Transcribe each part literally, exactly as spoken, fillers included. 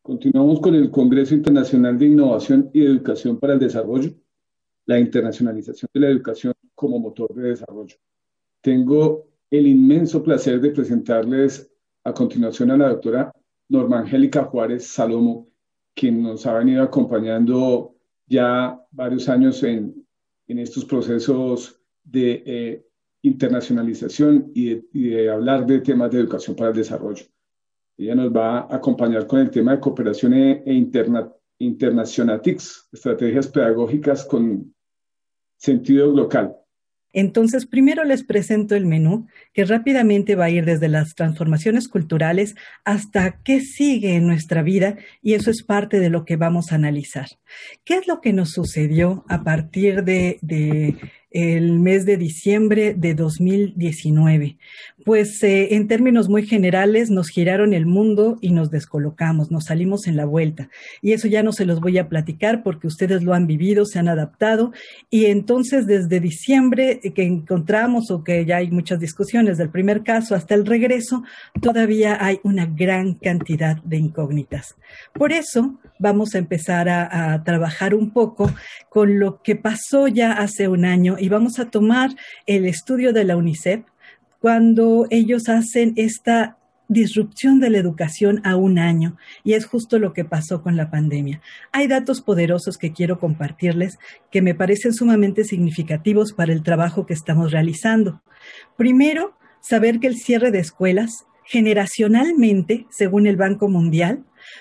Continuamos con el Congreso Internacional de Innovación y Educación para el Desarrollo, la internacionalización de la educación como motor de desarrollo. Tengo el inmenso placer de presentarles a continuación a la doctora Norma Angélica Juárez Salomo, quien nos ha venido acompañando ya varios años en, en estos procesos de eh, internacionalización y de, y de hablar de temas de educación para el desarrollo. Ella nos va a acompañar con el tema de cooperación e, e interna, internacionatics, estrategias pedagógicas con sentido local. Entonces, primero les presento el menú, que rápidamente va a ir desde las transformaciones culturales hasta qué sigue en nuestra vida, y eso es parte de lo que vamos a analizar. ¿Qué es lo que nos sucedió a partir de, de el mes de diciembre de dos mil diecinueve? Pues eh, en términos muy generales nos giraron el mundo y nos descolocamos, nos salimos en la vuelta. Y eso ya no se los voy a platicar porque ustedes lo han vivido, se han adaptado. Y entonces desde diciembre que encontramos, o que ya hay muchas discusiones del primer caso hasta el regreso, todavía hay una gran cantidad de incógnitas. Por eso vamos a empezar a, a trabajar un poco con lo que pasó ya hace un año y vamos a tomar el estudio de la UNICEF cuando ellos hacen esta disrupción de la educación a un año, y es justo lo que pasó con la pandemia. Hay datos poderosos que quiero compartirles que me parecen sumamente significativos para el trabajo que estamos realizando. Primero, saber que el cierre de escuelas generacionalmente, según el Banco Mundial,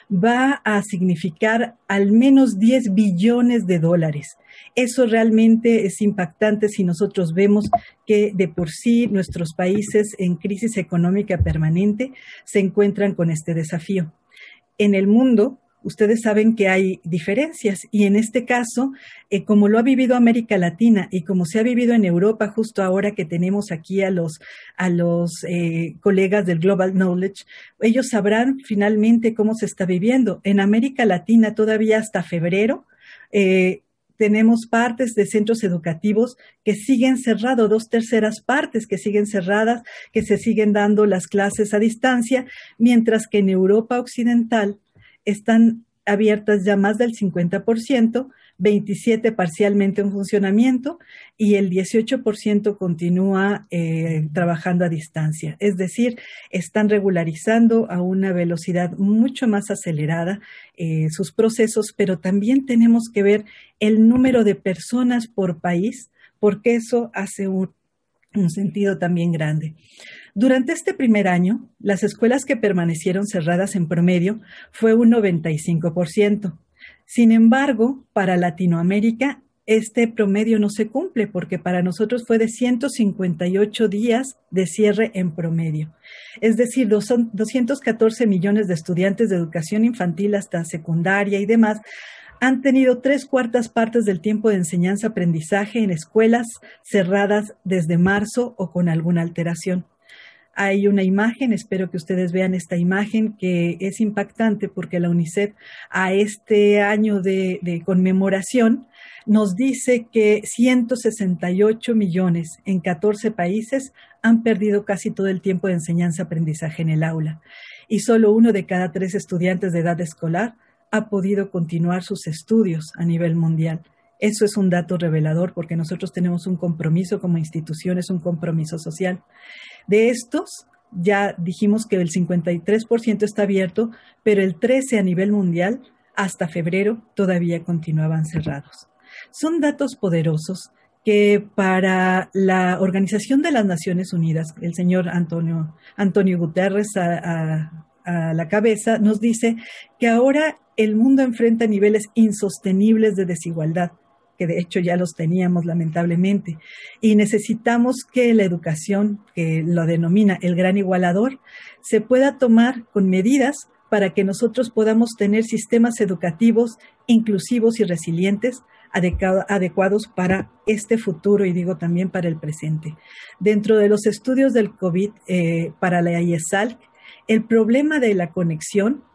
va a significar al menos diez billones de dólares. Eso realmente es impactante si nosotros vemos que de por sí nuestros países en crisis económica permanente se encuentran con este desafío. En el mundo, ustedes saben que hay diferencias, y en este caso, eh, como lo ha vivido América Latina y como se ha vivido en Europa justo ahora que tenemos aquí a los, a los eh, colegas del Global Knowledge, ellos sabrán finalmente cómo se está viviendo. En América Latina todavía hasta febrero, eh, tenemos partes de centros educativos que siguen cerrados, dos terceras partes que siguen cerradas, que se siguen dando las clases a distancia, mientras que en Europa Occidental están abiertas ya más del cincuenta por ciento, veintisiete por ciento parcialmente en funcionamiento y el dieciocho por ciento continúa eh, trabajando a distancia. Es decir, están regularizando a una velocidad mucho más acelerada eh, sus procesos, pero también tenemos que ver el número de personas por país, porque eso hace un, un sentido también grande. Durante este primer año, las escuelas que permanecieron cerradas en promedio fue un noventa y cinco por ciento. Sin embargo, para Latinoamérica, este promedio no se cumple porque para nosotros fue de ciento cincuenta y ocho días de cierre en promedio. Es decir, doscientos catorce millones de estudiantes de educación infantil hasta secundaria y demás han tenido tres cuartas partes del tiempo de enseñanza-aprendizaje en escuelas cerradas desde marzo o con alguna alteración. Hay una imagen, espero que ustedes vean esta imagen, que es impactante porque la UNICEF a este año de, de conmemoración nos dice que ciento sesenta y ocho millones en catorce países han perdido casi todo el tiempo de enseñanza-aprendizaje en el aula, y solo uno de cada tres estudiantes de edad escolar ha podido continuar sus estudios a nivel mundial. Eso es un dato revelador porque nosotros tenemos un compromiso como instituciones, un compromiso social. De estos, ya dijimos que el cincuenta y tres por ciento está abierto, pero el trece por ciento a nivel mundial, hasta febrero, todavía continuaban cerrados. Son datos poderosos que para la Organización de las Naciones Unidas, el señor Antonio, Antonio Guterres a, a, a la cabeza, nos dice que ahora el mundo enfrenta niveles insostenibles de desigualdad, que de hecho ya los teníamos lamentablemente, y necesitamos que la educación, que lo denomina el gran igualador, se pueda tomar con medidas para que nosotros podamos tener sistemas educativos inclusivos y resilientes, adecuados para este futuro y digo también para el presente. Dentro de los estudios del COVID eh, para la I E S A L C, el problema de la conexión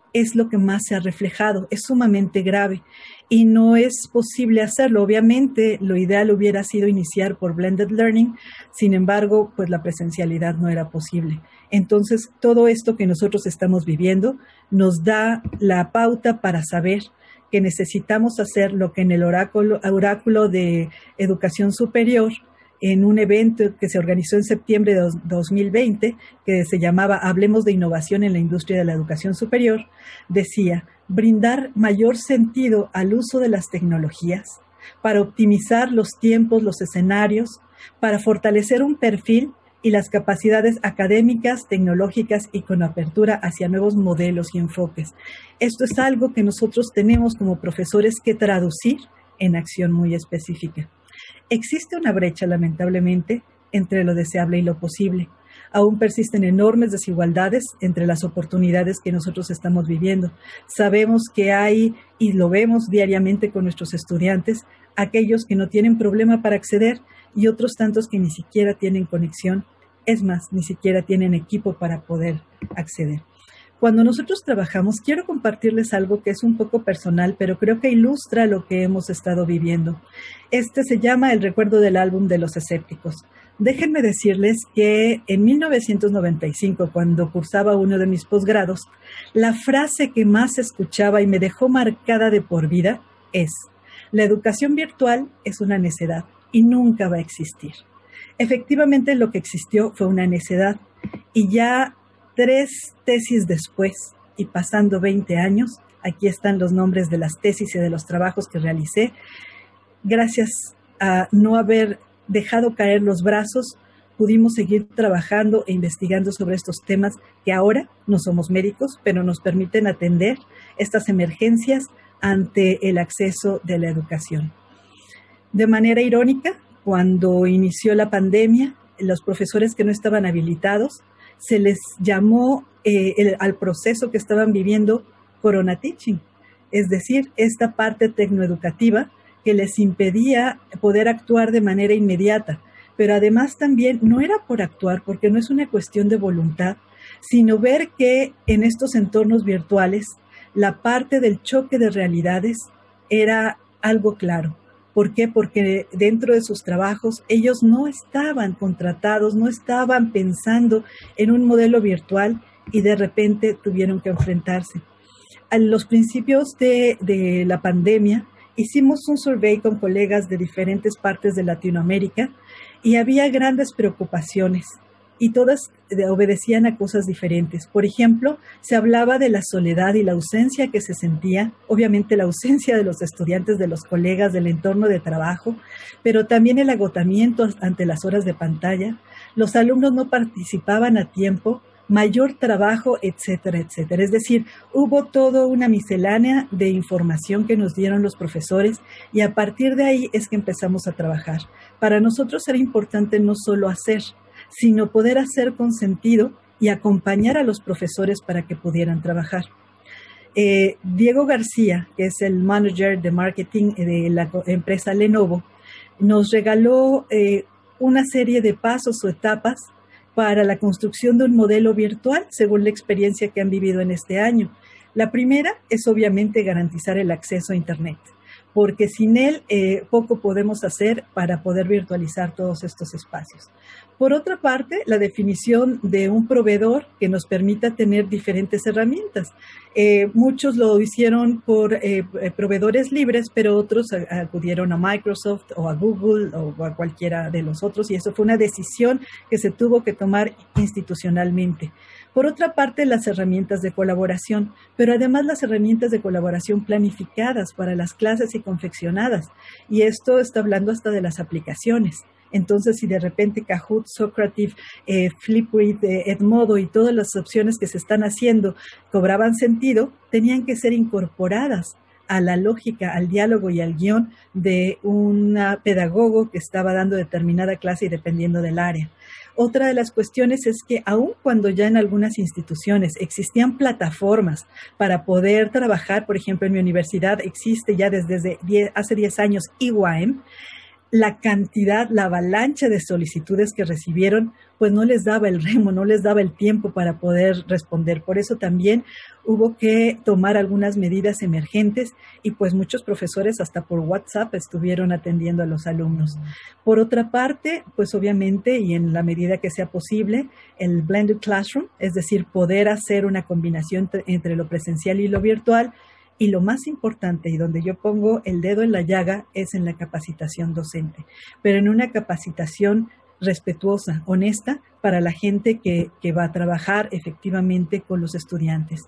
es lo que más se ha reflejado. Es sumamente grave y no es posible hacerlo. Obviamente, lo ideal hubiera sido iniciar por blended learning, sin embargo, pues la presencialidad no era posible. Entonces, todo esto que nosotros estamos viviendo nos da la pauta para saber que necesitamos hacer lo que en el oráculo, oráculo de educación superior, en un evento que se organizó en septiembre de dos mil veinte, que se llamaba Hablemos de Innovación en la Industria de la Educación Superior, decía, brindar mayor sentido al uso de las tecnologías para optimizar los tiempos, los escenarios, para fortalecer un perfil y las capacidades académicas, tecnológicas y con apertura hacia nuevos modelos y enfoques. Esto es algo que nosotros tenemos como profesores que traducir en acción muy específica. Existe una brecha, lamentablemente, entre lo deseable y lo posible. Aún persisten enormes desigualdades entre las oportunidades que nosotros estamos viviendo. Sabemos que hay, y lo vemos diariamente con nuestros estudiantes, aquellos que no tienen problema para acceder y otros tantos que ni siquiera tienen conexión. Es más, ni siquiera tienen equipo para poder acceder. Cuando nosotros trabajamos, quiero compartirles algo que es un poco personal, pero creo que ilustra lo que hemos estado viviendo. Este se llama El recuerdo del álbum de los escépticos. Déjenme decirles que en mil novecientos noventa y cinco, cuando cursaba uno de mis posgrados, la frase que más escuchaba y me dejó marcada de por vida es: la educación virtual es una necedad y nunca va a existir. Efectivamente, lo que existió fue una necedad y ya tres tesis después y pasando veinte años, aquí están los nombres de las tesis y de los trabajos que realicé. Gracias a no haber dejado caer los brazos, pudimos seguir trabajando e investigando sobre estos temas que ahora no somos médicos, pero nos permiten atender estas emergencias ante el acceso de la educación. De manera irónica, cuando inició la pandemia, los profesores que no estaban habilitados, se les llamó eh, el, al proceso que estaban viviendo Corona Teaching, es decir, esta parte tecnoeducativa que les impedía poder actuar de manera inmediata. Pero además también no era por actuar, porque no es una cuestión de voluntad, sino ver que en estos entornos virtuales la parte del choque de realidades era algo claro. ¿Por qué? Porque dentro de sus trabajos ellos no estaban contratados, no estaban pensando en un modelo virtual y de repente tuvieron que enfrentarse. A los principios de, de la pandemia hicimos un survey con colegas de diferentes partes de Latinoamérica y había grandes preocupaciones y todas obedecían a cosas diferentes. Por ejemplo, se hablaba de la soledad y la ausencia que se sentía, obviamente la ausencia de los estudiantes, de los colegas, del entorno de trabajo, pero también el agotamiento ante las horas de pantalla. Los alumnos no participaban a tiempo, mayor trabajo, etcétera, etcétera. Es decir, hubo toda una miscelánea de información que nos dieron los profesores y a partir de ahí es que empezamos a trabajar. Para nosotros era importante no solo hacer, sino poder hacer con sentido y acompañar a los profesores para que pudieran trabajar. Eh, Diego García, que es el manager de marketing de la empresa Lenovo, nos regaló eh, una serie de pasos o etapas para la construcción de un modelo virtual según la experiencia que han vivido en este año. La primera es obviamente garantizar el acceso a Internet, porque sin él eh, poco podemos hacer para poder virtualizar todos estos espacios. Por otra parte, la definición de un proveedor que nos permita tener diferentes herramientas. Eh, muchos lo hicieron por eh, proveedores libres, pero otros acudieron a Microsoft o a Google o a cualquiera de los otros, y eso fue una decisión que se tuvo que tomar institucionalmente. Por otra parte, las herramientas de colaboración, pero además las herramientas de colaboración planificadas para las clases y confeccionadas. Y esto está hablando hasta de las aplicaciones. Entonces, si de repente Kahoot, Socrative, eh, Flipgrid, eh, Edmodo y todas las opciones que se están haciendo cobraban sentido, tenían que ser incorporadas a la lógica, al diálogo y al guión de un pedagogo que estaba dando determinada clase y dependiendo del área. Otra de las cuestiones es que aun cuando ya en algunas instituciones existían plataformas para poder trabajar, por ejemplo, en mi universidad existe ya desde diez, hace diez años E Y A M, la cantidad, la avalancha de solicitudes que recibieron, pues no les daba el remo, no les daba el tiempo para poder responder. Por eso también hubo que tomar algunas medidas emergentes y pues muchos profesores hasta por WhatsApp estuvieron atendiendo a los alumnos. Por otra parte, pues obviamente y en la medida que sea posible, el blended classroom, es decir, poder hacer una combinación entre lo presencial y lo virtual. Y lo más importante, y donde yo pongo el dedo en la llaga, es en la capacitación docente, pero en una capacitación respetuosa, honesta, para la gente que, que va a trabajar efectivamente con los estudiantes.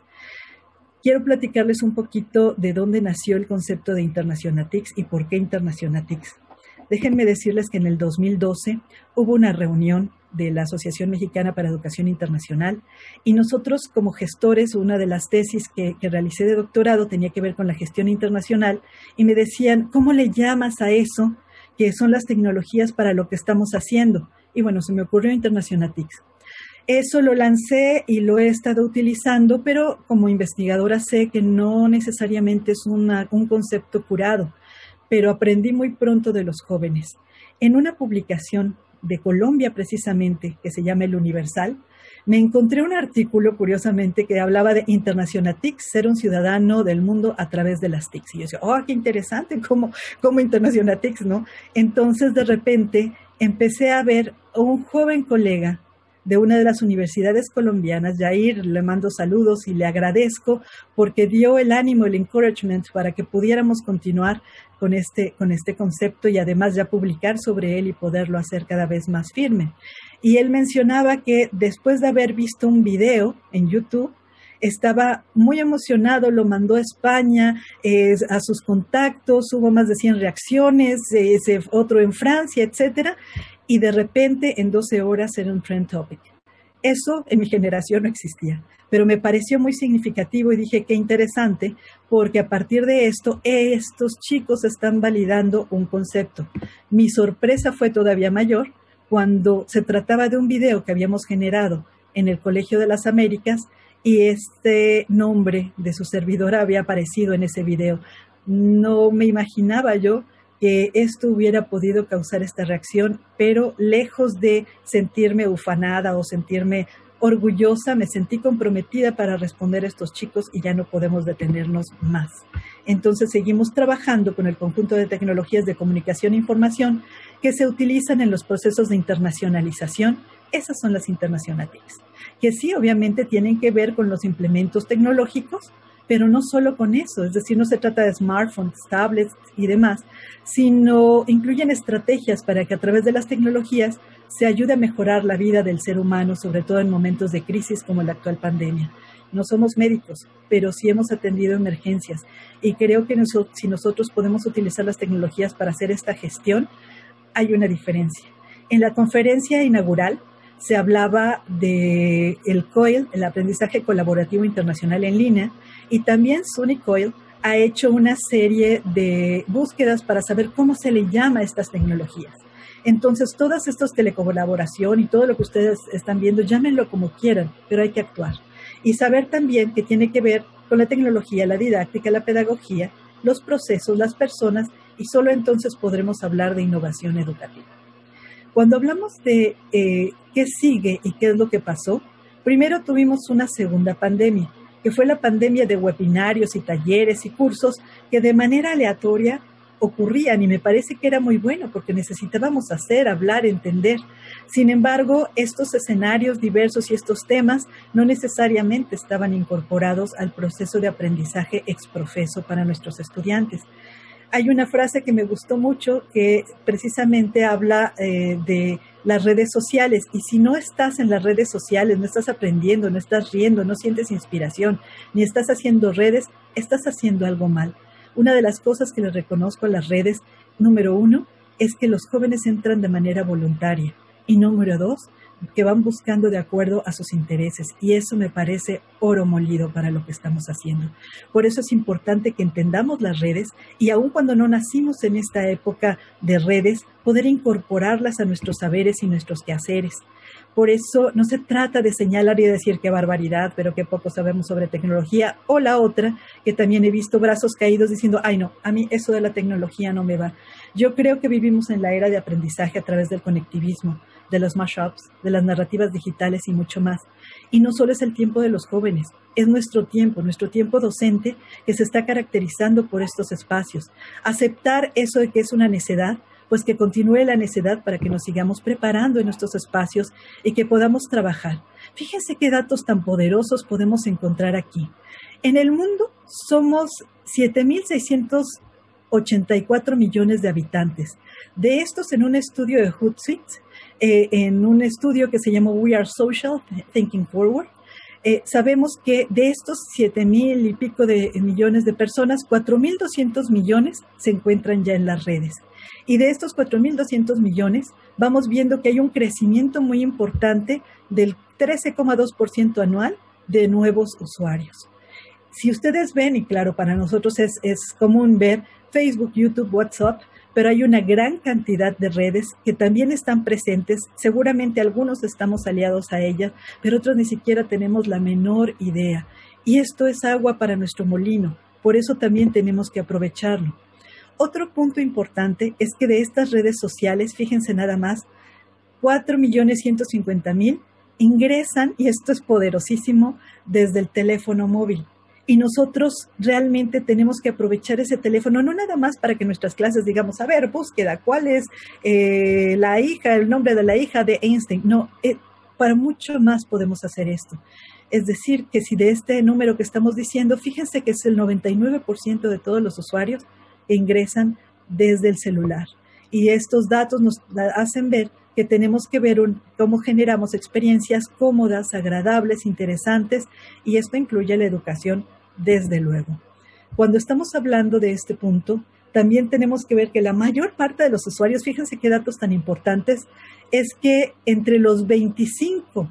Quiero platicarles un poquito de dónde nació el concepto de Internacionatix y por qué Internacionatix. Déjenme decirles que en el dos mil doce hubo una reunión de la Asociación Mexicana para Educación Internacional y nosotros como gestores, una de las tesis que, que realicé de doctorado tenía que ver con la gestión internacional y me decían, ¿cómo le llamas a eso que son las tecnologías para lo que estamos haciendo? Y bueno, se me ocurrió Internacionatix. Eso lo lancé y lo he estado utilizando, pero como investigadora sé que no necesariamente es una, un concepto curado, pero aprendí muy pronto de los jóvenes. En una publicación de Colombia precisamente, que se llama El Universal, me encontré un artículo, curiosamente, que hablaba de Internacionatix, ser un ciudadano del mundo a través de las T I Cs. Y yo decía, oh, qué interesante, como, como Internacionatix, ¿no? Entonces, de repente, empecé a ver a un joven colega de una de las universidades colombianas, Jair, le mando saludos y le agradezco porque dio el ánimo, el encouragement para que pudiéramos continuar con este, con este concepto y además ya publicar sobre él y poderlo hacer cada vez más firme. Y él mencionaba que después de haber visto un video en YouTube, estaba muy emocionado, lo mandó a España, eh, a sus contactos, hubo más de cien reacciones, eh, ese otro en Francia, etcétera, y de repente en doce horas era un trend topic. Eso en mi generación no existía, pero me pareció muy significativo y dije qué interesante, porque a partir de esto, estos chicos están validando un concepto. Mi sorpresa fue todavía mayor cuando se trataba de un video que habíamos generado en el Colegio de las Américas y este nombre de su servidora había aparecido en ese video. No me imaginaba yo que esto hubiera podido causar esta reacción, pero lejos de sentirme ufanada o sentirme orgullosa, me sentí comprometida para responder a estos chicos y ya no podemos detenernos más. Entonces seguimos trabajando con el conjunto de tecnologías de comunicación e información que se utilizan en los procesos de internacionalización. Esas son las Internacionatix, que sí, obviamente tienen que ver con los implementos tecnológicos, pero no solo con eso, es decir, no se trata de smartphones, tablets y demás, sino incluyen estrategias para que a través de las tecnologías se ayude a mejorar la vida del ser humano, sobre todo en momentos de crisis como la actual pandemia. No somos médicos, pero sí hemos atendido emergencias y creo que nosotros, si nosotros podemos utilizar las tecnologías para hacer esta gestión, hay una diferencia. En la conferencia inaugural se hablaba de el COIL, el aprendizaje colaborativo internacional en línea, y también SUNY COIL ha hecho una serie de búsquedas para saber cómo se le llama a estas tecnologías. Entonces, todas estas telecolaboración y todo lo que ustedes están viendo, llámenlo como quieran, pero hay que actuar. Y saber también que tiene que ver con la tecnología, la didáctica, la pedagogía, los procesos, las personas, y solo entonces podremos hablar de innovación educativa. Cuando hablamos de eh, qué sigue y qué es lo que pasó, primero tuvimos una segunda pandemia, que fue la pandemia de webinarios y talleres y cursos que de manera aleatoria ocurrían y me parece que era muy bueno porque necesitábamos hacer, hablar, entender. Sin embargo, estos escenarios diversos y estos temas no necesariamente estaban incorporados al proceso de aprendizaje exprofeso para nuestros estudiantes. Hay una frase que me gustó mucho que precisamente habla eh, de las redes sociales y si no estás en las redes sociales, no estás aprendiendo, no estás riendo, no sientes inspiración, ni estás haciendo redes, estás haciendo algo mal. Una de las cosas que les reconozco a las redes, número uno, es que los jóvenes entran de manera voluntaria y número dos, que van buscando de acuerdo a sus intereses y eso me parece oro molido para lo que estamos haciendo. Por eso es importante que entendamos las redes y aun cuando no nacimos en esta época de redes, poder incorporarlas a nuestros saberes y nuestros quehaceres. Por eso no se trata de señalar y decir qué barbaridad, pero qué poco sabemos sobre tecnología. O la otra, que también he visto brazos caídos diciendo, ay no, a mí eso de la tecnología no me va. Yo creo que vivimos en la era de aprendizaje a través del conectivismo, de los mashups, de las narrativas digitales y mucho más. Y no solo es el tiempo de los jóvenes, es nuestro tiempo, nuestro tiempo docente que se está caracterizando por estos espacios. Aceptar eso de que es una necedad, pues que continúe la necedad para que nos sigamos preparando en estos espacios y que podamos trabajar. Fíjense qué datos tan poderosos podemos encontrar aquí. En el mundo somos siete mil seiscientos ochenta y cuatro millones de habitantes. De estos, en un estudio de Hootsuite, eh, en un estudio que se llamó We Are Social, Thinking Forward, eh, sabemos que de estos siete mil y pico de millones de personas, cuatro mil doscientos millones se encuentran ya en las redes. Y de estos cuatro mil doscientos millones, vamos viendo que hay un crecimiento muy importante del trece coma dos por ciento anual de nuevos usuarios. Si ustedes ven, y claro, para nosotros es, es común ver Facebook, YouTube, WhatsApp, pero hay una gran cantidad de redes que también están presentes. Seguramente algunos estamos aliados a ellas, pero otros ni siquiera tenemos la menor idea. Y esto es agua para nuestro molino, por eso también tenemos que aprovecharlo. Otro punto importante es que de estas redes sociales, fíjense nada más, cuatro millones ciento cincuenta mil ingresan, y esto es poderosísimo, desde el teléfono móvil. Y nosotros realmente tenemos que aprovechar ese teléfono, no nada más para que nuestras clases digamos, a ver, búsqueda, ¿cuál es eh, la hija, el nombre de la hija de Einstein? No, eh, para mucho más podemos hacer esto. Es decir, que si de este número que estamos diciendo, fíjense que es el noventa y nueve por ciento de todos los usuarios que ingresan desde el celular. Y estos datos nos hacen ver que tenemos que ver un, cómo generamos experiencias cómodas, agradables, interesantes, y esto incluye la educación, desde luego. Cuando estamos hablando de este punto, también tenemos que ver que la mayor parte de los usuarios, fíjense qué datos tan importantes, es que entre los veinticinco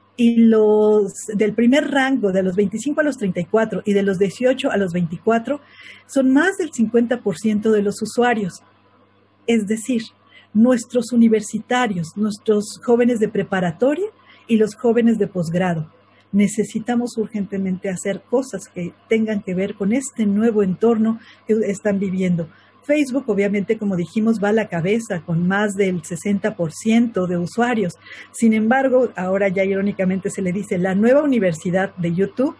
y los del primer rango, de los veinticinco a los treinta y cuatro y de los dieciocho a los veinticuatro, son más del cincuenta por ciento de los usuarios. Es decir, nuestros universitarios, nuestros jóvenes de preparatoria y los jóvenes de posgrado. Necesitamos urgentemente hacer cosas que tengan que ver con este nuevo entorno que están viviendo. Facebook, obviamente, como dijimos, va a la cabeza con más del sesenta por ciento de usuarios. Sin embargo, ahora ya irónicamente se le dice la nueva universidad de YouTube,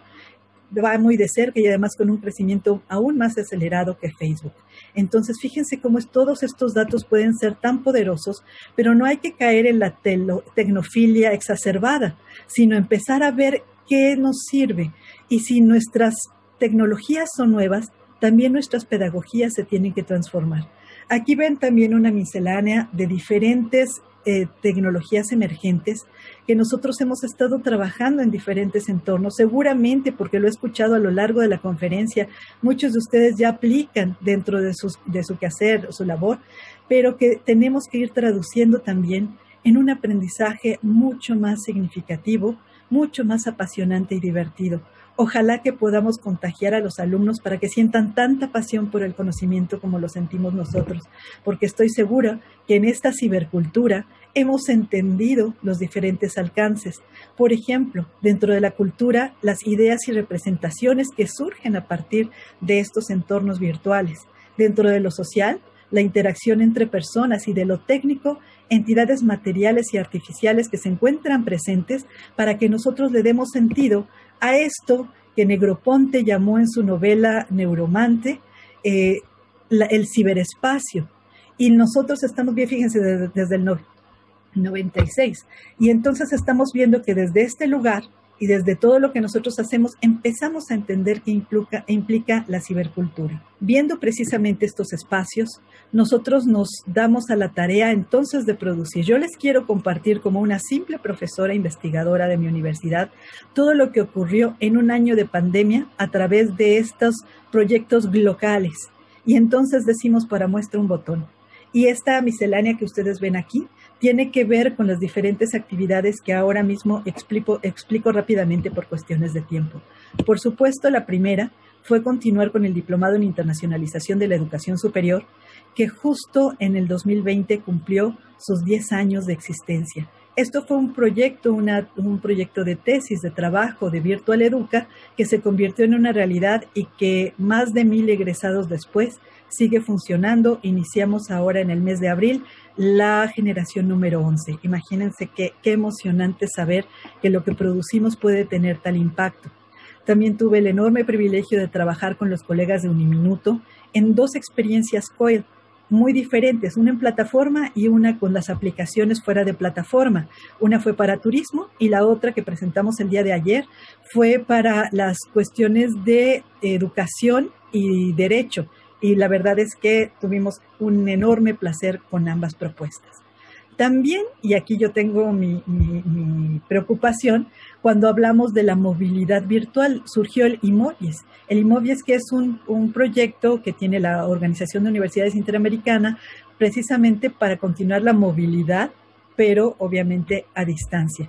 va muy de cerca y además con un crecimiento aún más acelerado que Facebook. Entonces, fíjense cómo es, todos estos datos pueden ser tan poderosos, pero no hay que caer en la telo, tecnofilia exacerbada, sino empezar a ver qué nos sirve. Y si nuestras tecnologías son nuevas, también nuestras pedagogías se tienen que transformar. Aquí ven también una miscelánea de diferentes eh, tecnologías emergentes que nosotros hemos estado trabajando en diferentes entornos, seguramente porque lo he escuchado a lo largo de la conferencia, muchos de ustedes ya aplican dentro de, sus, de su quehacer, su labor, pero que tenemos que ir traduciendo también en un aprendizaje mucho más significativo, mucho más apasionante y divertido. Ojalá que podamos contagiar a los alumnos para que sientan tanta pasión por el conocimiento como lo sentimos nosotros, porque estoy segura que en esta cibercultura hemos entendido los diferentes alcances. Por ejemplo, dentro de la cultura, las ideas y representaciones que surgen a partir de estos entornos virtuales. Dentro de lo social, la interacción entre personas, y de lo técnico, entidades materiales y artificiales que se encuentran presentes para que nosotros le demos sentido a esto que Negroponte llamó en su novela Neuromante, eh, la, el ciberespacio. Y nosotros estamos bien, fíjense, desde, desde el noventa y seis. Y entonces estamos viendo que desde este lugar y desde todo lo que nosotros hacemos, empezamos a entender qué implica, implica la cibercultura. Viendo precisamente estos espacios, nosotros nos damos a la tarea entonces de producir. Yo les quiero compartir como una simple profesora investigadora de mi universidad todo lo que ocurrió en un año de pandemia a través de estos proyectos locales. Y entonces decimos para muestra un botón. Y esta miscelánea que ustedes ven aquí tiene que ver con las diferentes actividades que ahora mismo explico, explico rápidamente por cuestiones de tiempo. Por supuesto, la primera fue continuar con el Diplomado en Internacionalización de la Educación Superior, que justo en el dos mil veinte cumplió sus diez años de existencia. Esto fue un proyecto, una, un proyecto de tesis, de trabajo de Virtual Educa, que se convirtió en una realidad y que más de mil egresados después sigue funcionando. Iniciamos ahora en el mes de abril la generación número once. Imagínense qué, qué emocionante saber que lo que producimos puede tener tal impacto. También tuve el enorme privilegio de trabajar con los colegas de Uniminuto en dos experiencias C O E L muy diferentes, una en plataforma y una con las aplicaciones fuera de plataforma. Una fue para turismo y la otra que presentamos el día de ayer fue para las cuestiones de educación y derecho. Y la verdad es que tuvimos un enorme placer con ambas propuestas. También, y aquí yo tengo mi, mi, mi preocupación, cuando hablamos de la movilidad virtual, surgió el IMOVIES. El IMOVIES, que es un, un proyecto que tiene la Organización de Universidades Interamericana precisamente para continuar la movilidad, pero obviamente a distancia.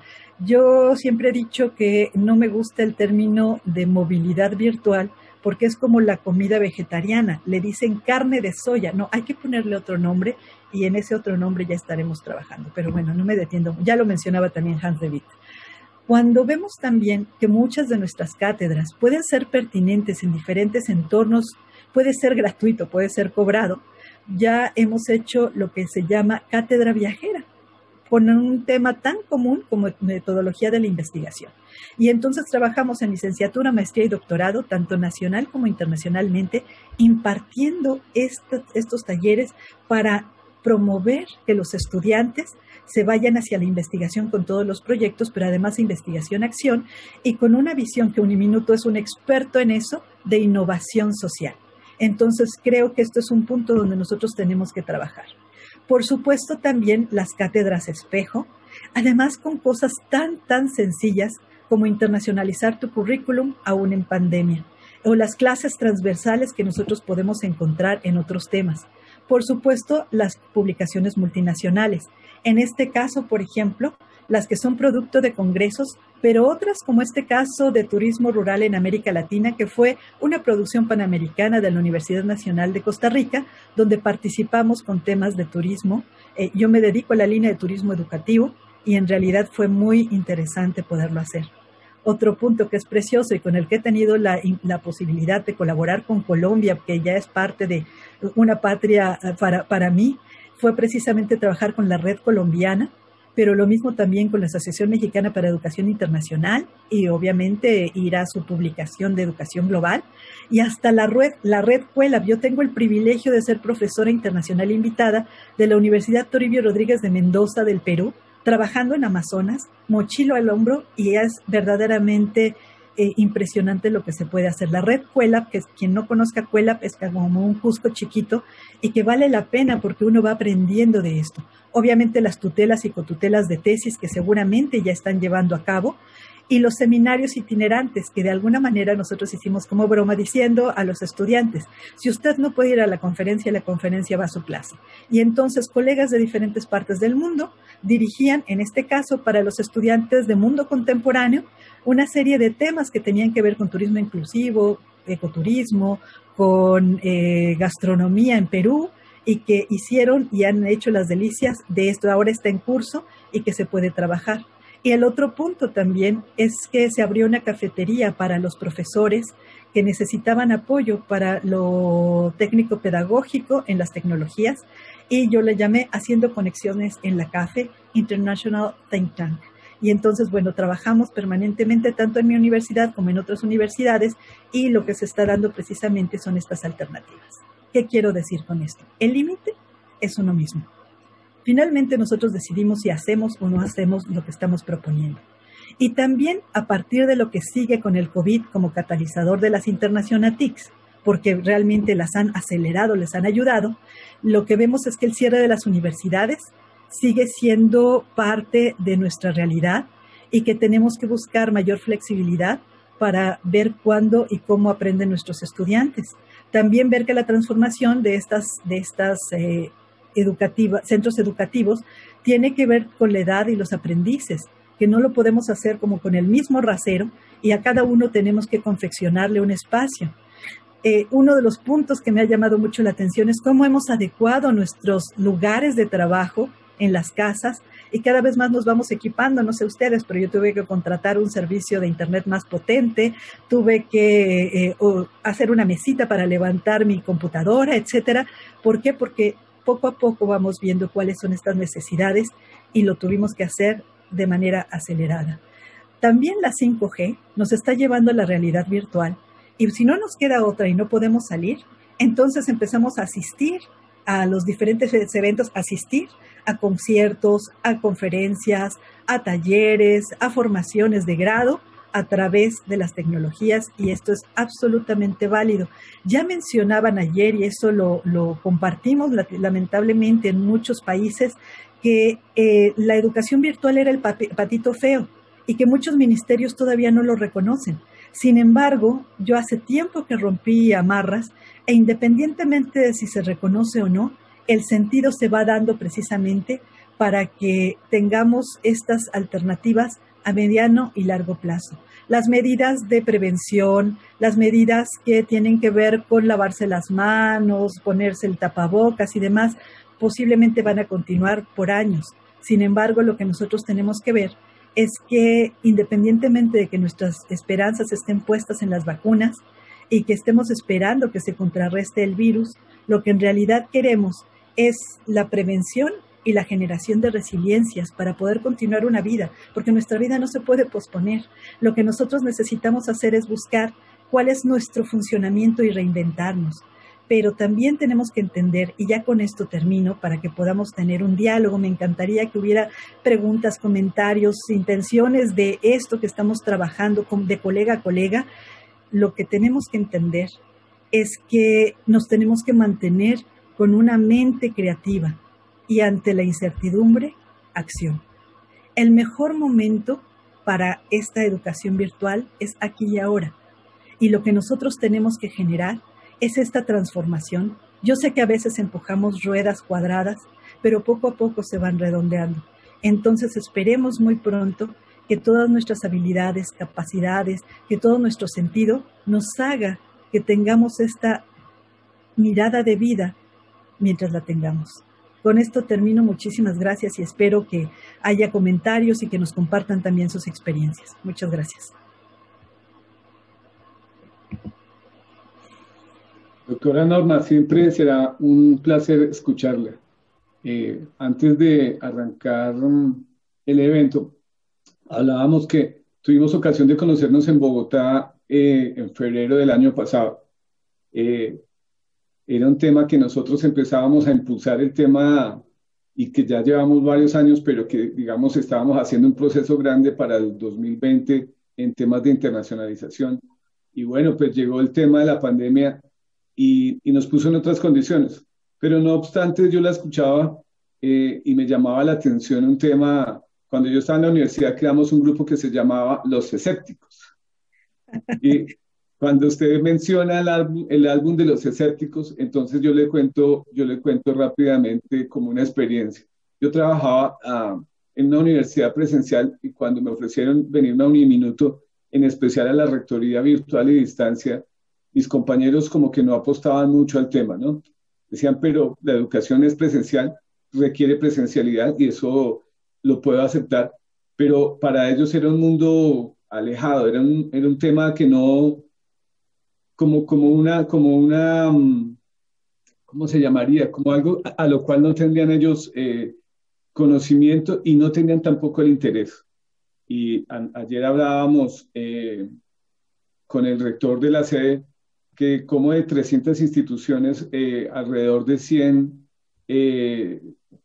Yo siempre he dicho que no me gusta el término de movilidad virtual porque es como la comida vegetariana, le dicen carne de soya. No, hay que ponerle otro nombre y en ese otro nombre ya estaremos trabajando. Pero bueno, no me detengo, ya lo mencionaba también Hans de Witt. Cuando vemos también que muchas de nuestras cátedras pueden ser pertinentes en diferentes entornos, puede ser gratuito, puede ser cobrado, ya hemos hecho lo que se llama cátedra viajera, con un tema tan común como metodología de la investigación. Y entonces trabajamos en licenciatura, maestría y doctorado, tanto nacional como internacionalmente, impartiendo estos, estos talleres para promover que los estudiantes se vayan hacia la investigación con todos los proyectos, pero además investigación-acción, y con una visión que Uniminuto es un experto en eso, de innovación social. Entonces creo que esto es un punto donde nosotros tenemos que trabajar. Por supuesto, también las cátedras espejo, además con cosas tan, tan sencillas como internacionalizar tu currículum aún en pandemia, o las clases transversales que nosotros podemos encontrar en otros temas. Por supuesto, las publicaciones multinacionales. En este caso, por ejemplo, las que son producto de congresos, pero otras como este caso de turismo rural en América Latina, que fue una producción panamericana de la Universidad Nacional de Costa Rica, donde participamos con temas de turismo. Eh, yo me dedico a la línea de turismo educativo y en realidad fue muy interesante poderlo hacer. Otro punto que es precioso y con el que he tenido la, la posibilidad de colaborar con Colombia, que ya es parte de una patria para, para mí, fue precisamente trabajar con la Red Colombiana, pero lo mismo también con la Asociación Mexicana para Educación Internacional y obviamente ir a su publicación de Educación Global y hasta la red, la red CUELAB. Yo tengo el privilegio de ser profesora internacional invitada de la Universidad Toribio Rodríguez de Mendoza del Perú, trabajando en Amazonas, mochilo al hombro, y es verdaderamente eh, impresionante lo que se puede hacer. La red CUELAB, que quien no conozca CUELAB es como un Cusco chiquito y que vale la pena porque uno va aprendiendo de esto. Obviamente las tutelas y cotutelas de tesis que seguramente ya están llevando a cabo, y los seminarios itinerantes que de alguna manera nosotros hicimos como broma diciendo a los estudiantes, si usted no puede ir a la conferencia, la conferencia va a su clase. Y entonces colegas de diferentes partes del mundo dirigían, en este caso para los estudiantes de mundo contemporáneo, una serie de temas que tenían que ver con turismo inclusivo, ecoturismo, con eh, gastronomía en Perú, y que hicieron y han hecho las delicias de esto. Ahora está en curso y que se puede trabajar. Y el otro punto también es que se abrió una cafetería para los profesores que necesitaban apoyo para lo técnico pedagógico en las tecnologías, y yo le llamé Haciendo Conexiones en la CAFE, International Think Tank. Y entonces, bueno, trabajamos permanentemente tanto en mi universidad como en otras universidades, y lo que se está dando precisamente son estas alternativas. ¿Qué quiero decir con esto? El límite es uno mismo. Finalmente nosotros decidimos si hacemos o no hacemos lo que estamos proponiendo. Y también a partir de lo que sigue con el COVID como catalizador de las Internacionatics, porque realmente las han acelerado, les han ayudado, lo que vemos es que el cierre de las universidades sigue siendo parte de nuestra realidad y que tenemos que buscar mayor flexibilidad para ver cuándo y cómo aprenden nuestros estudiantes. También ver que la transformación de estas, de estas eh, educativa, centros educativos tiene que ver con la edad y los aprendices, que no lo podemos hacer como con el mismo rasero y a cada uno tenemos que confeccionarle un espacio. Eh, uno de los puntos que me ha llamado mucho la atención es cómo hemos adecuado nuestros lugares de trabajo en las casas y cada vez más nos vamos equipando, no sé ustedes, pero yo tuve que contratar un servicio de internet más potente, tuve que eh, hacer una mesita para levantar mi computadora, etcétera. ¿Por qué? Porque poco a poco vamos viendo cuáles son estas necesidades y lo tuvimos que hacer de manera acelerada. También la cinco G nos está llevando a la realidad virtual y si no nos queda otra y no podemos salir, entonces empezamos a asistir a los diferentes eventos, asistir a conciertos, a conferencias, a talleres, a formaciones de grado a través de las tecnologías y esto es absolutamente válido. Ya mencionaban ayer y eso lo, lo compartimos lamentablemente en muchos países que eh, la educación virtual era el patito feo y que muchos ministerios todavía no lo reconocen. Sin embargo, yo hace tiempo que rompí amarras e independientemente de si se reconoce o no, el sentido se va dando precisamente para que tengamos estas alternativas a mediano y largo plazo. Las medidas de prevención, las medidas que tienen que ver con lavarse las manos, ponerse el tapabocas y demás, posiblemente van a continuar por años. Sin embargo, lo que nosotros tenemos que ver es que independientemente de que nuestras esperanzas estén puestas en las vacunas y que estemos esperando que se contrarreste el virus, lo que en realidad queremos es la prevención y la generación de resiliencias para poder continuar una vida, porque nuestra vida no se puede posponer. Lo que nosotros necesitamos hacer es buscar cuál es nuestro funcionamiento y reinventarnos. Pero también tenemos que entender, y ya con esto termino, para que podamos tener un diálogo, me encantaría que hubiera preguntas, comentarios, intenciones de esto que estamos trabajando de colega a colega. Lo que tenemos que entender es que nos tenemos que mantener con una mente creativa y ante la incertidumbre, acción. El mejor momento para esta educación virtual es aquí y ahora. Y lo que nosotros tenemos que generar es esta transformación. Yo sé que a veces empujamos ruedas cuadradas, pero poco a poco se van redondeando. Entonces esperemos muy pronto que todas nuestras habilidades, capacidades, que todo nuestro sentido nos haga que tengamos esta mirada de vida mientras la tengamos. Con esto termino. Muchísimas gracias y espero que haya comentarios y que nos compartan también sus experiencias. Muchas gracias. Doctora Norma, siempre será un placer escucharla. Eh, antes de arrancar um, el evento, hablábamos que tuvimos ocasión de conocernos en Bogotá eh, en febrero del año pasado. Eh, era un tema que nosotros empezábamos a impulsar el tema y que ya llevamos varios años, pero que, digamos, estábamos haciendo un proceso grande para el dos mil veinte en temas de internacionalización. Y bueno, pues llegó el tema de la pandemia y, y nos puso en otras condiciones. Pero no obstante, yo la escuchaba eh, y me llamaba la atención un tema. Cuando yo estaba en la universidad, creamos un grupo que se llamaba Los Escépticos. Y cuando usted menciona el álbum, el álbum de Los Escépticos, entonces yo le cuento, yo le cuento rápidamente como una experiencia. Yo trabajaba uh, en una universidad presencial y cuando me ofrecieron venirme a Uniminuto, en especial a la rectoría virtual y distancia, mis compañeros como que no apostaban mucho al tema, ¿no? Decían, pero la educación es presencial, requiere presencialidad y eso lo puedo aceptar, pero para ellos era un mundo alejado, era un, era un tema que no, como, como una, como una, ¿cómo se llamaría? Como algo a, a lo cual no tendrían ellos eh, conocimiento y no tenían tampoco el interés. Y a, ayer hablábamos eh, con el rector de la sede que como de trescientas instituciones, eh, alrededor de cien, eh,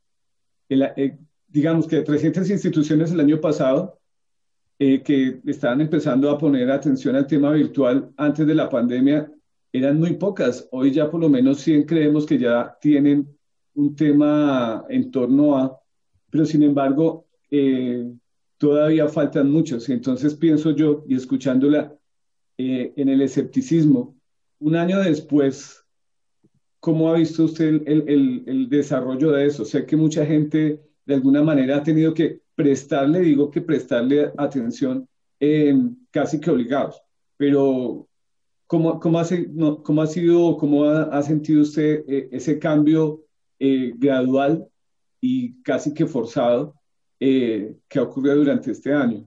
el, eh, digamos que de trescientas instituciones el año pasado, eh, que estaban empezando a poner atención al tema virtual antes de la pandemia, eran muy pocas. Hoy ya por lo menos cien creemos que ya tienen un tema en torno a, pero sin embargo, eh, todavía faltan muchos. Entonces pienso yo, y escuchándola, eh, en el escepticismo, un año después, ¿cómo ha visto usted el, el, el, el desarrollo de eso? Sé que mucha gente de alguna manera ha tenido que prestarle, digo que prestarle atención eh, casi que obligados, pero ¿cómo, cómo, ha, no, cómo ha sido, cómo ha, ha sentido usted eh, ese cambio eh, gradual y casi que forzado eh, que ha ocurrido durante este año.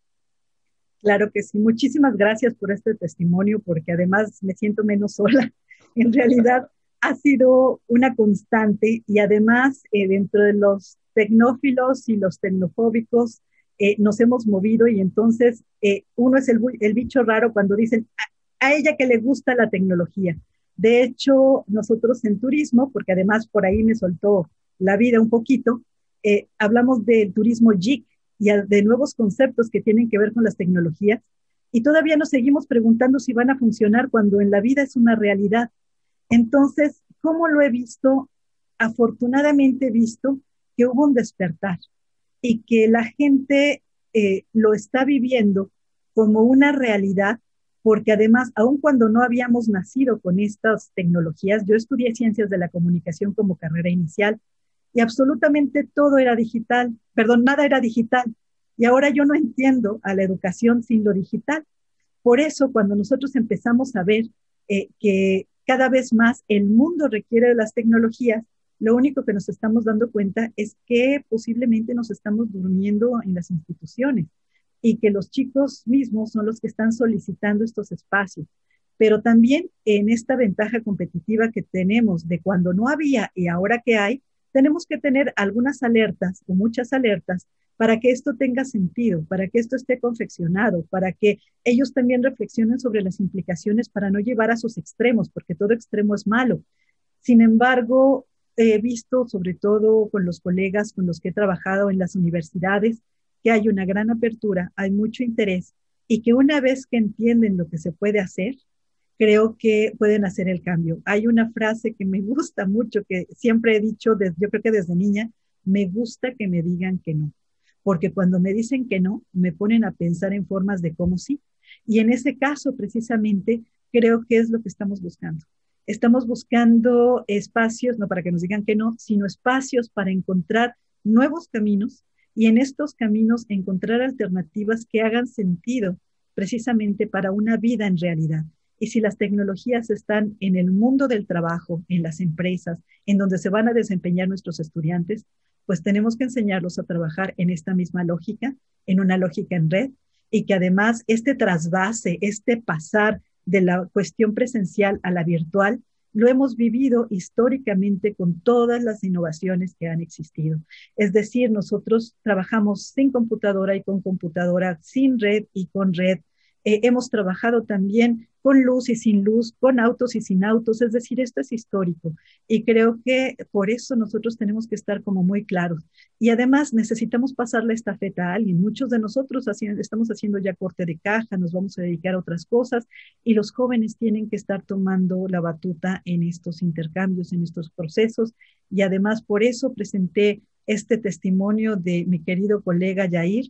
Claro que sí. Muchísimas gracias por este testimonio, porque además me siento menos sola. En realidad ha sido una constante y además eh, dentro de los tecnófilos y los tecnofóbicos eh, nos hemos movido y entonces eh, uno es el, el bicho raro cuando dicen a, a ella que le gusta la tecnología. De hecho, nosotros en turismo, porque además por ahí me soltó la vida un poquito, eh, hablamos del turismo geek y de nuevos conceptos que tienen que ver con las tecnologías. Y todavía nos seguimos preguntando si van a funcionar cuando en la vida es una realidad. Entonces, ¿cómo lo he visto? Afortunadamente he visto que hubo un despertar y que la gente eh, lo está viviendo como una realidad, porque además, aun cuando no habíamos nacido con estas tecnologías, yo estudié ciencias de la comunicación como carrera inicial, y absolutamente todo era digital, perdón, nada era digital. Y ahora yo no entiendo a la educación sin lo digital. Por eso, cuando nosotros empezamos a ver eh, que cada vez más el mundo requiere de las tecnologías, lo único que nos estamos dando cuenta es que posiblemente nos estamos durmiendo en las instituciones y que los chicos mismos son los que están solicitando estos espacios. Pero también en esta ventaja competitiva que tenemos de cuando no había y ahora que hay, tenemos que tener algunas alertas o muchas alertas para que esto tenga sentido, para que esto esté confeccionado, para que ellos también reflexionen sobre las implicaciones para no llevar a sus extremos, porque todo extremo es malo. Sin embargo, he visto, sobre todo con los colegas con los que he trabajado en las universidades, que hay una gran apertura, hay mucho interés y que una vez que entienden lo que se puede hacer, creo que pueden hacer el cambio. Hay una frase que me gusta mucho, que siempre he dicho, desde, yo creo que desde niña, me gusta que me digan que no, porque cuando me dicen que no, me ponen a pensar en formas de cómo sí. Y en ese caso, precisamente, creo que es lo que estamos buscando. Estamos buscando espacios, no para que nos digan que no, sino espacios para encontrar nuevos caminos y en estos caminos encontrar alternativas que hagan sentido precisamente para una vida en realidad. Y si las tecnologías están en el mundo del trabajo, en las empresas, en donde se van a desempeñar nuestros estudiantes, pues tenemos que enseñarlos a trabajar en esta misma lógica, en una lógica en red, y que además este trasvase, este pasar de la cuestión presencial a la virtual, lo hemos vivido históricamente con todas las innovaciones que han existido. Es decir, nosotros trabajamos sin computadora y con computadora, sin red y con red. Eh, hemos trabajado también con luz y sin luz, con autos y sin autos, es decir, esto es histórico y creo que por eso nosotros tenemos que estar como muy claros y además necesitamos pasar la estafeta a alguien. Muchos de nosotros haciendo, estamos haciendo ya corte de caja, nos vamos a dedicar a otras cosas y los jóvenes tienen que estar tomando la batuta en estos intercambios, en estos procesos y además por eso presenté este testimonio de mi querido colega Yair,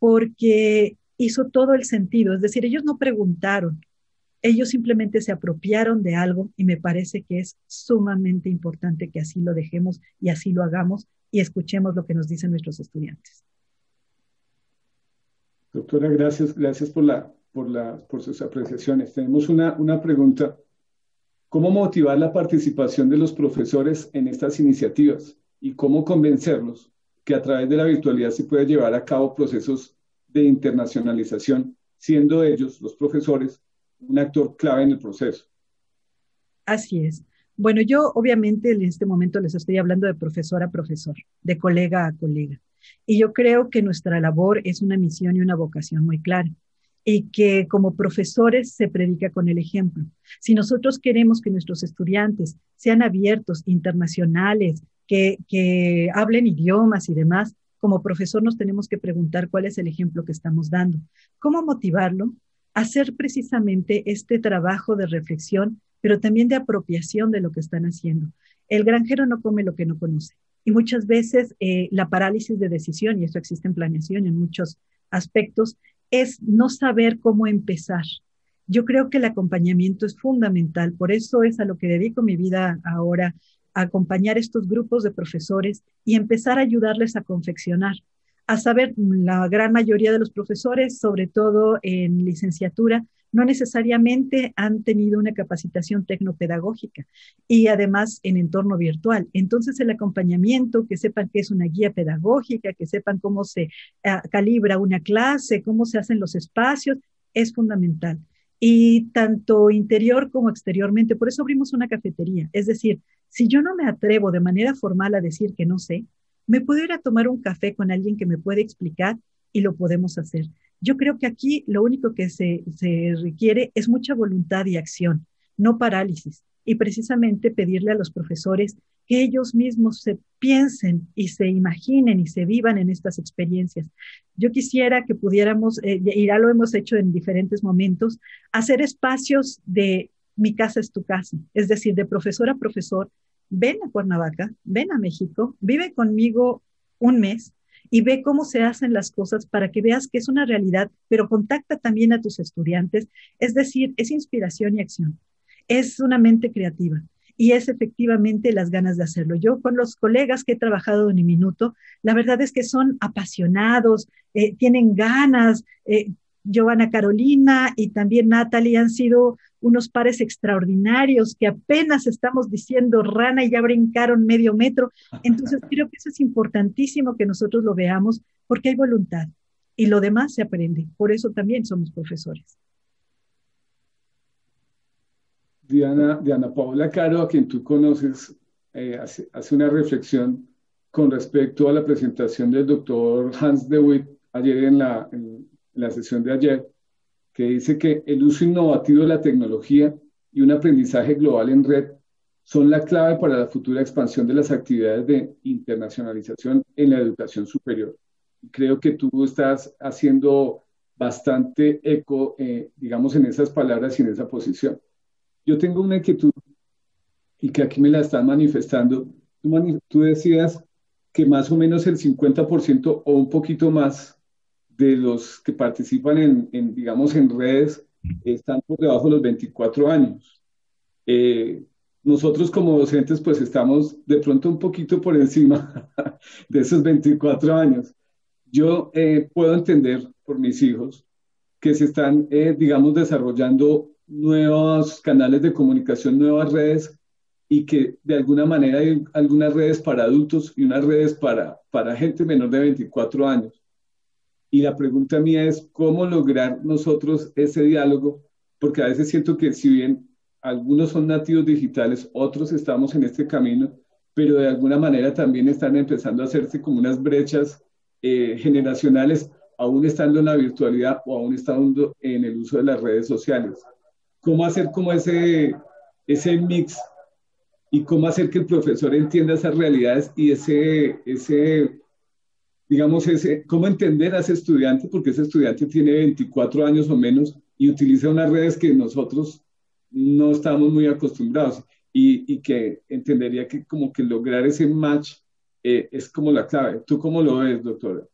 porque hizo todo el sentido, es decir, ellos no preguntaron, ellos simplemente se apropiaron de algo y me parece que es sumamente importante que así lo dejemos y así lo hagamos y escuchemos lo que nos dicen nuestros estudiantes. Doctora, gracias, gracias por, la, por, la, por sus apreciaciones. Tenemos una, una pregunta. ¿Cómo motivar la participación de los profesores en estas iniciativas y cómo convencerlos que a través de la virtualidad se puede llevar a cabo procesos de internacionalización, siendo ellos, los profesores, un actor clave en el proceso? Así es. Bueno, yo obviamente en este momento les estoy hablando de profesor a profesor, de colega a colega. Y yo creo que nuestra labor es una misión y una vocación muy clara. Y que como profesores se predica con el ejemplo. Si nosotros queremos que nuestros estudiantes sean abiertos, internacionales, que, que hablen idiomas y demás, como profesor nos tenemos que preguntar cuál es el ejemplo que estamos dando. ¿Cómo motivarlo? Hacer precisamente este trabajo de reflexión, pero también de apropiación de lo que están haciendo. El granjero no come lo que no conoce. Y muchas veces eh, la parálisis de decisión, y esto existe en planeación en muchos aspectos, es no saber cómo empezar. Yo creo que el acompañamiento es fundamental, por eso es a lo que dedico mi vida ahora, a acompañar estos grupos de profesores y empezar a ayudarles a confeccionar. A saber, la gran mayoría de los profesores, sobre todo en licenciatura, no necesariamente han tenido una capacitación tecnopedagógica y además en entorno virtual. Entonces el acompañamiento, que sepan qué es una guía pedagógica, que sepan cómo se uh, calibra una clase, cómo se hacen los espacios, es fundamental. Y tanto interior como exteriormente, por eso abrimos una cafetería. Es decir, si yo no me atrevo de manera formal a decir que no sé, me puedo ir a tomar un café con alguien que me puede explicar y lo podemos hacer. Yo creo que aquí lo único que se, se requiere es mucha voluntad y acción, no parálisis. Y precisamente pedirle a los profesores que ellos mismos se piensen y se imaginen y se vivan en estas experiencias. Yo quisiera que pudiéramos, eh, y ya lo hemos hecho en diferentes momentos, hacer espacios de mi casa es tu casa, es decir, de profesor a profesor, ven a Cuernavaca, ven a México, vive conmigo un mes y ve cómo se hacen las cosas para que veas que es una realidad, pero contacta también a tus estudiantes, es decir, es inspiración y acción, es una mente creativa y es efectivamente las ganas de hacerlo. Yo con los colegas que he trabajado en Minuto, la verdad es que son apasionados, eh, tienen ganas, eh, Giovanna Carolina y también Natalie han sido unos pares extraordinarios que apenas estamos diciendo rana y ya brincaron medio metro. Entonces creo que eso es importantísimo que nosotros lo veamos porque hay voluntad y lo demás se aprende. Por eso también somos profesores. Diana, Diana Paola Caro, a quien tú conoces, eh, hace, hace una reflexión con respecto a la presentación del doctor Hans de Witt ayer en la, en la sesión de ayer, que dice que el uso innovativo de la tecnología y un aprendizaje global en red son la clave para la futura expansión de las actividades de internacionalización en la educación superior. Creo que tú estás haciendo bastante eco, eh, digamos, en esas palabras y en esa posición. Yo tengo una inquietud y que aquí me la están manifestando. Tú, mani tú decías que más o menos el cincuenta por ciento o un poquito más de los que participan en, en, digamos, en redes están por debajo de los veinticuatro años. Eh, nosotros como docentes pues estamos de pronto un poquito por encima de esos veinticuatro años. Yo eh, puedo entender por mis hijos que se están, eh, digamos, desarrollando nuevos canales de comunicación, nuevas redes, y que de alguna manera hay algunas redes para adultos y unas redes para, para gente menor de veinticuatro años. Y la pregunta mía es, ¿cómo lograr nosotros ese diálogo? Porque a veces siento que si bien algunos son nativos digitales, otros estamos en este camino, pero de alguna manera también están empezando a hacerse como unas brechas eh, generacionales, aún estando en la virtualidad o aún estando en el uso de las redes sociales. ¿Cómo hacer como ese, ese mix y cómo hacer que el profesor entienda esas realidades y ese, ese digamos, ese, cómo entender a ese estudiante, porque ese estudiante tiene veinticuatro años o menos y utiliza unas redes que nosotros no estamos muy acostumbrados y, y que entendería que como que lograr ese match eh, es como la clave. ¿Tú cómo lo ves, doctora?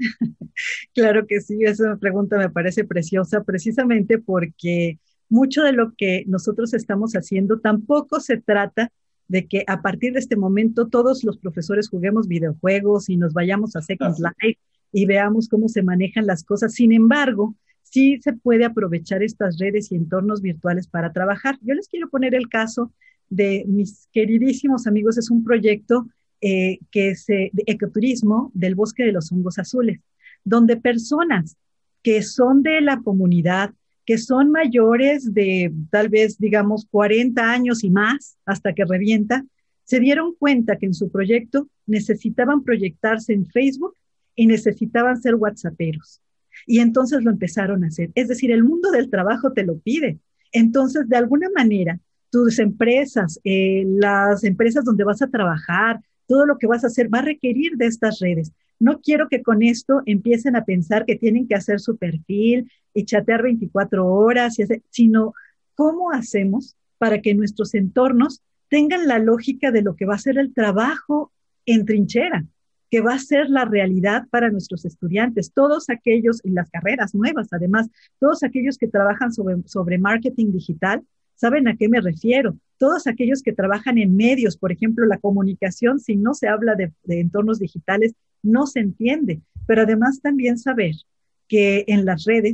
Claro que sí, esa pregunta me parece preciosa precisamente porque mucho de lo que nosotros estamos haciendo tampoco se trata de que a partir de este momento todos los profesores juguemos videojuegos y nos vayamos a Second Life y veamos cómo se manejan las cosas. Sin embargo, sí se puede aprovechar estas redes y entornos virtuales para trabajar. Yo les quiero poner el caso de mis queridísimos amigos. Es un proyecto eh, que es eh, de ecoturismo del Bosque de los Hongos Azules, donde personas que son de la comunidad, que son mayores de tal vez, digamos, cuarenta años y más, hasta que revienta, se dieron cuenta que en su proyecto necesitaban proyectarse en Facebook y necesitaban ser whatsapperos. Y entonces lo empezaron a hacer. Es decir, el mundo del trabajo te lo pide. Entonces, de alguna manera, tus empresas, eh, las empresas donde vas a trabajar, todo lo que vas a hacer va a requerir de estas redes. No quiero que con esto empiecen a pensar que tienen que hacer su perfil y chatear veinticuatro horas, y hacer, sino cómo hacemos para que nuestros entornos tengan la lógica de lo que va a ser el trabajo en trinchera, que va a ser la realidad para nuestros estudiantes, todos aquellos, en las carreras nuevas además, todos aquellos que trabajan sobre, sobre marketing digital, ¿saben a qué me refiero? Todos aquellos que trabajan en medios, por ejemplo, la comunicación, si no se habla de, de entornos digitales, no se entiende, pero además también saber que en las redes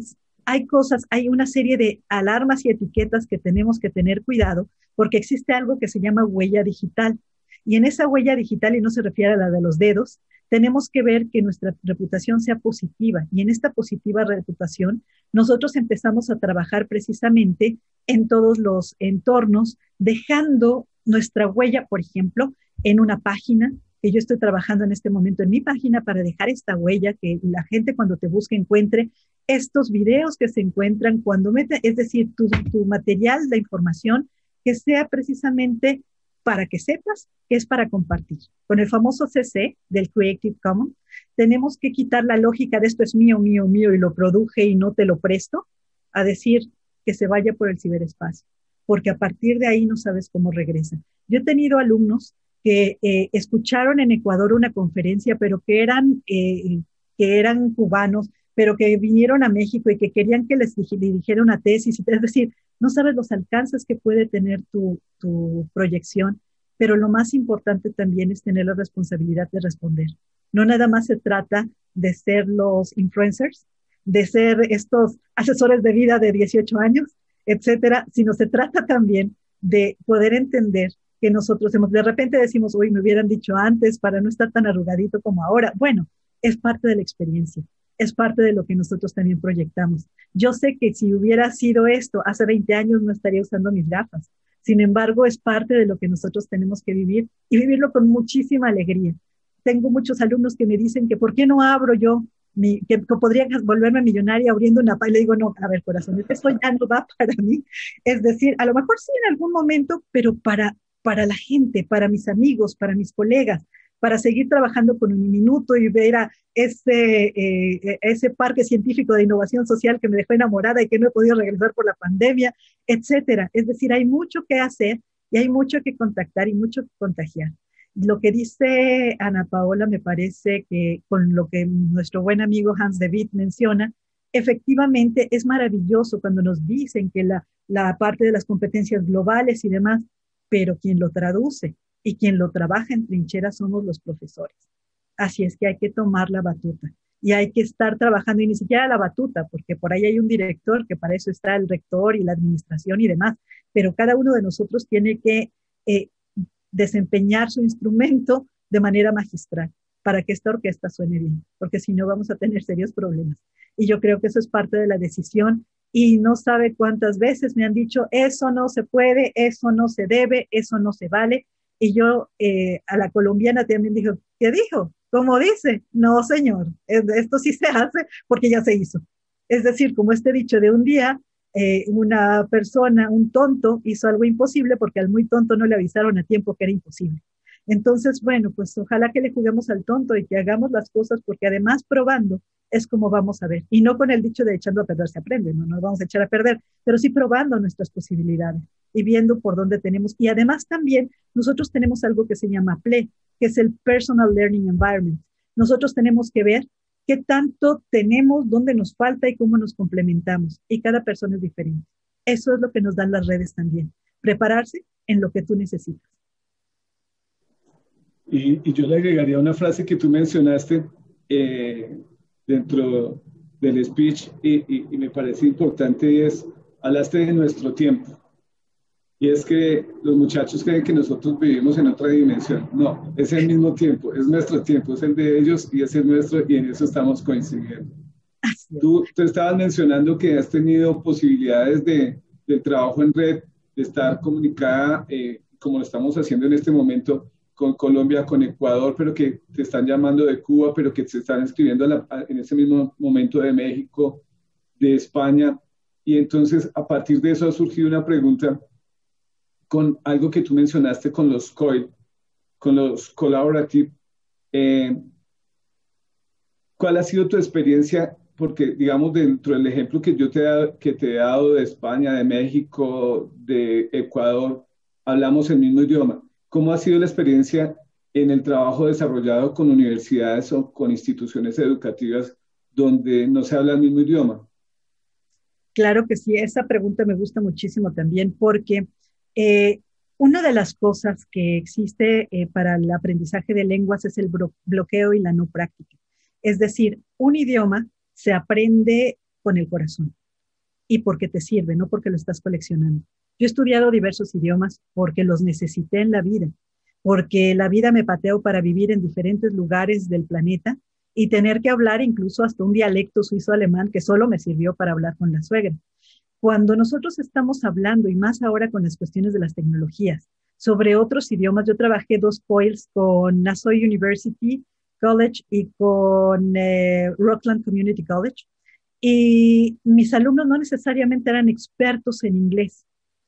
hay cosas, hay una serie de alarmas y etiquetas que tenemos que tener cuidado porque existe algo que se llama huella digital. Y en esa huella digital, y no se refiere a la de los dedos, tenemos que ver que nuestra reputación sea positiva. Y en esta positiva reputación, nosotros empezamos a trabajar precisamente en todos los entornos, dejando nuestra huella, por ejemplo, en una página, que yo estoy trabajando en este momento en mi página para dejar esta huella, que la gente cuando te busque encuentre estos videos que se encuentran cuando mete, es decir, tu, tu material, la información, que sea precisamente para que sepas que es para compartir. Con el famoso C C del Creative Commons, tenemos que quitar la lógica de esto es mío, mío, mío y lo produje y no te lo presto, a decir que se vaya por el ciberespacio, porque a partir de ahí no sabes cómo regresa. Yo he tenido alumnos que eh, escucharon en Ecuador una conferencia, pero que eran, eh, que eran cubanos, pero que vinieron a México y que querían que les dirigiera una tesis. Es decir, no sabes los alcances que puede tener tu, tu proyección, pero lo más importante también es tener la responsabilidad de responder. No nada más se trata de ser los influencers, de ser estos asesores de vida de dieciocho años, etcétera, sino se trata también de poder entender que nosotros hemos, de repente decimos, uy, me hubieran dicho antes para no estar tan arrugadito como ahora. Bueno, es parte de la experiencia, es parte de lo que nosotros también proyectamos. Yo sé que si hubiera sido esto hace veinte años no estaría usando mis gafas. Sin embargo, es parte de lo que nosotros tenemos que vivir y vivirlo con muchísima alegría. Tengo muchos alumnos que me dicen que ¿por qué no abro yo? Mi, que, que podría volverme millonaria abriendo una página. Le digo, no, a ver, corazón, eso ya no va para mí. Es decir, a lo mejor sí en algún momento, pero para, para la gente, para mis amigos, para mis colegas, para seguir trabajando con un minuto y ver a ese, eh, ese parque científico de innovación social que me dejó enamorada y que no he podido regresar por la pandemia, etcétera. Es decir, hay mucho que hacer y hay mucho que contactar y mucho que contagiar. Lo que dice Ana Paola me parece que con lo que nuestro buen amigo Hans de Witt menciona, efectivamente es maravilloso cuando nos dicen que la, la parte de las competencias globales y demás, pero quien lo traduce y quien lo trabaja en trincheras somos los profesores. Así es que hay que tomar la batuta y hay que estar trabajando, y ni siquiera la batuta, porque por ahí hay un director, que para eso está el rector y la administración y demás, pero cada uno de nosotros tiene que eh, desempeñar su instrumento de manera magistral para que esta orquesta suene bien, porque si no vamos a tener serios problemas. Y yo creo que eso es parte de la decisión y no sabe cuántas veces me han dicho, eso no se puede, eso no se debe, eso no se vale. Y yo eh, a la colombiana también dijo, ¿qué dijo? ¿Cómo dice? No, señor, esto sí se hace porque ya se hizo. Es decir, como este dicho de un día, eh, una persona, un tonto, hizo algo imposible porque al muy tonto no le avisaron a tiempo que era imposible. Entonces, bueno, pues ojalá que le juguemos al tonto y que hagamos las cosas porque además probando es como vamos a ver. Y no con el dicho de echando a perder se aprende, no nos vamos a echar a perder, pero sí probando nuestras posibilidades y viendo por dónde tenemos. Y además también nosotros tenemos algo que se llama P L E, que es el Personal Learning Environment. Nosotros tenemos que ver qué tanto tenemos, dónde nos falta y cómo nos complementamos. Y cada persona es diferente. Eso es lo que nos dan las redes también. Prepararse en lo que tú necesitas. Y, y yo le agregaría una frase que tú mencionaste eh, dentro del speech y, y, y me parece importante y es, hablaste de nuestro tiempo. Y es que los muchachos creen que nosotros vivimos en otra dimensión. No, es el mismo tiempo, es nuestro tiempo, es el de ellos y es el nuestro y en eso estamos coincidiendo. Tú, tú estabas mencionando que has tenido posibilidades de, de trabajo en red, de estar comunicada, eh, como lo estamos haciendo en este momento, con Colombia, con Ecuador, pero que te están llamando de Cuba, pero que se están escribiendo a la, a, en ese mismo momento de México, de España. Y entonces, a partir de eso ha surgido una pregunta con algo que tú mencionaste con los C O I, con los Collaborative. Eh, ¿Cuál ha sido tu experiencia? Porque, digamos, dentro del ejemplo que yo te, da, que te he dado de España, de México, de Ecuador, hablamos el mismo idioma. ¿Cómo ha sido la experiencia en el trabajo desarrollado con universidades o con instituciones educativas donde no se habla el mismo idioma? Claro que sí, esa pregunta me gusta muchísimo también porque eh, una de las cosas que existe eh, para el aprendizaje de lenguas es el bloqueo y la no práctica. Es decir, un idioma se aprende con el corazón. y porque te sirve, no porque lo estás coleccionando. Yo he estudiado diversos idiomas porque los necesité en la vida, porque la vida me pateó para vivir en diferentes lugares del planeta y tener que hablar incluso hasta un dialecto suizo-alemán que solo me sirvió para hablar con la suegra. Cuando nosotros estamos hablando, y más ahora con las cuestiones de las tecnologías, sobre otros idiomas, yo trabajé dos coils con Nassau University College y con eh, Rockland Community College, y mis alumnos no necesariamente eran expertos en inglés,